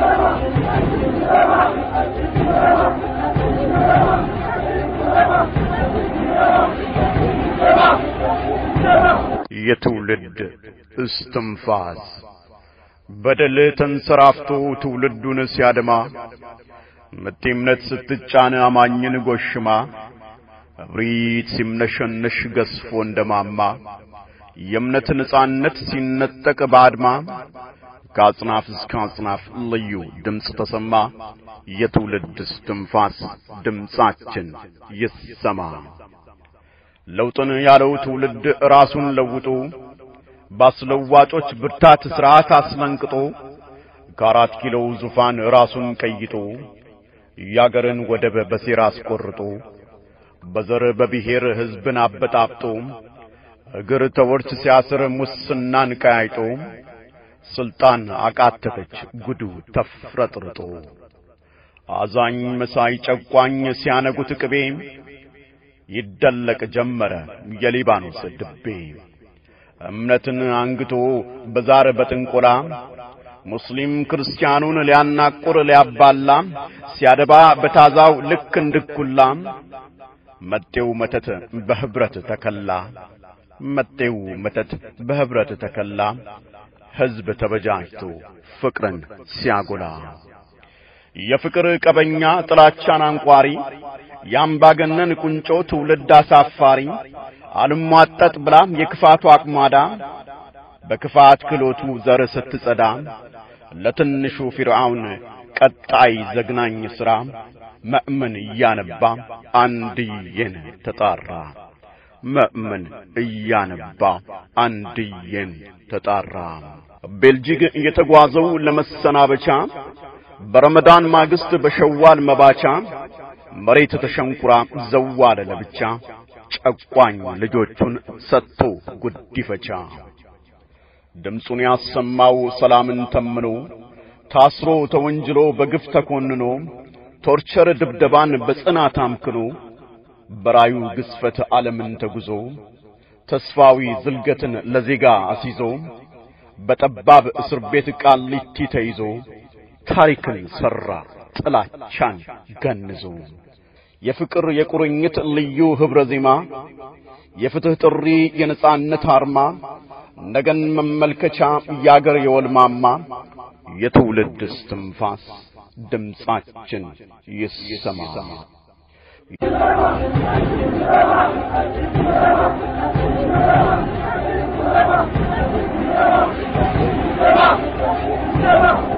የትውልድ እስትንፋስ በደል ተንሰራፍቶ ትውልዱን ሲያደማ ምትምነት ስትጫነ አማኝን ጎሽማ እብሪት ሲምነሸነሽ ገስፎ እንደማማ የእምነት ነጻነት ሲነጠቅ ባድማ ከአጽናፍ እስከ አጽናፍ ልዩ ድምጽ ተሰማ የትውልድ እስትንፋስ ድምጻችን ይሰማ ለውጥን ያለው ትውልድ ራሱን ለውጦ ባስለዋጮች ብርታት ስርዓት አስመንቅጦ ከአራት ኪሎ ዙፋን ራሱን ቀይጦ ያገርን ወደብ በሴራ አስቆርጦ በዘር በብሔር ህዝብን አበጣብጦ እግር ተወርች ሲያስር ሙስናን ቀያይጦ ስልጣን አቃተተች ጉዱ ተፍረጥርጦ አዛኝ መሳይ ጨቋኝ ሲያነጉት ቅቤ ይደለቅ ጀመረ የሊባኖስ ድቤ እምነትን አንግቶ በዛር በጥንቆላ ሙስሊም ክርስቲያኑን ሊያናቁር ሊያባላ ሲያደባ በታዛው ልክ እንድኩላ መጤው መተት በህብረት ተከላ መጤው መተት በህብረት ተከላ ህዝብ ተበጃጅቶ ፍቅርን ሲያጎላ የፍቅር ቀበኛ ጥላቻን አንቋሪ ያምባገነን ቁንጮ ትውልድ አሳፋሪ አልሟጠጥ ብላ የክፋቱ አቅማዳ በክፋት ክሎቱ ዘር ስትጸዳ ለትንሹ ፊርዓውን ቀጣይ ዘግናኝ ስራ መእመን ያነባ አንድየን ተጣራ መእመን ያነባ አንድየን ተጣራ ቤልጂግ የተጓዘው ለመሰናበቻ በረመዳን ማግስት በሸዋል መባቻ መሬት ተሸንኩራ ዘዋለ ለብቻ ጨቋኝ ልጆቹን ሰጥቶ ጉዲፈቻ ድምጹን ያሰማው ሰላምን ተምኖ ታስሮ ተወንጅሎ በግፍ ተኮንኖ ቶርቸር ድብደባን በጽናት አምክኖ በራዩ ግስፈት ዓለምን ተጉዞ ተስፋዊ ዝልገትን ለዜጋ አሲዞ በጠባብ እስር ቤት ቃሊቲ ተይዞ ታሪክን ሰራ ጥላቻን ገንዞ የፍቅር የቁርኝት ልዩ ህብረ ዜማ የፍትህ ጥሪ የነጻነት አርማ ነገን መመልከቻ ያገር የወልማማ የትውልድ እስትንፋስ ድምጻችን ይሰማ Come on!